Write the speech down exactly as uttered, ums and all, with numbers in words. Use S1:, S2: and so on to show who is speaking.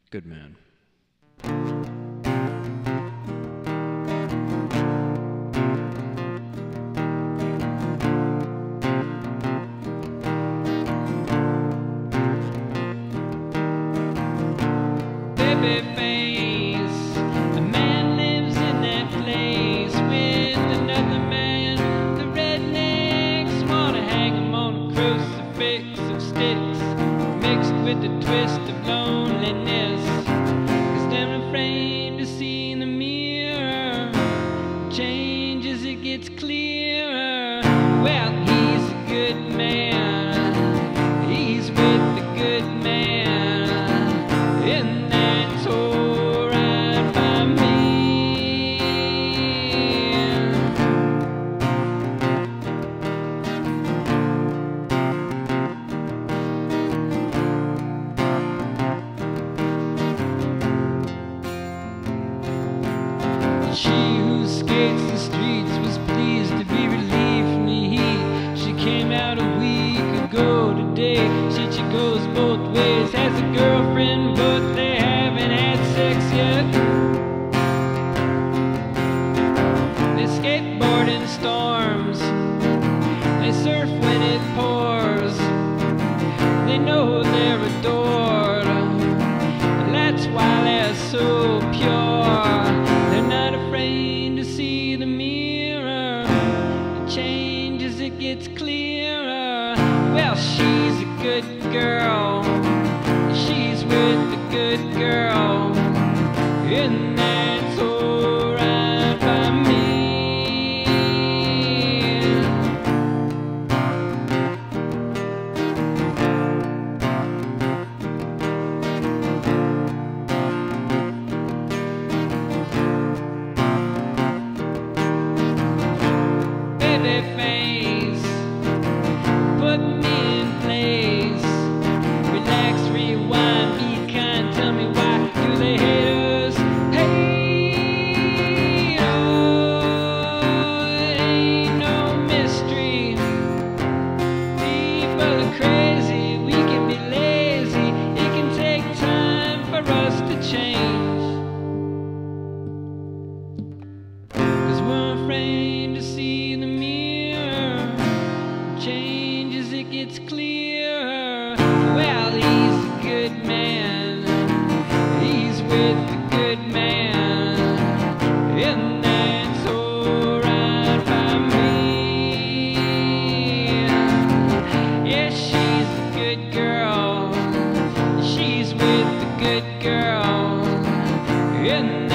S1: Good man.
S2: Baby face, a man lives in that place with another man. The rednecks wanna hang him on a crucifix of sticks, mixed with the twist of loneliness. Cause they're afraid to see in the mirror, change as it gets clearer. Well, he's a good man, he's with the good man. In She who skates the streets was pleased to be relieved from the heat. She came out a week ago today. She, she goes both ways, has a girlfriend, but they haven't had sex yet. They skateboard in storms, they surf when it pours. They know they're adored, and that's why they're so pure. It gets clearer. Well, she's a good girl, she's with the good girl, and that's alright by me. Baby face, put me in place. Relax, rewind, be kind. Tell me why do they hate us? Hey, oh, it ain't no mystery. People are crazy, we can be lazy. It can take time for us to change, 'cause we're afraid to see the mirror, change as it gets clearer. Well, he's a good man, he's with the good man, and that's alright by me. Yeah, she's a good girl, she's with the good girl, and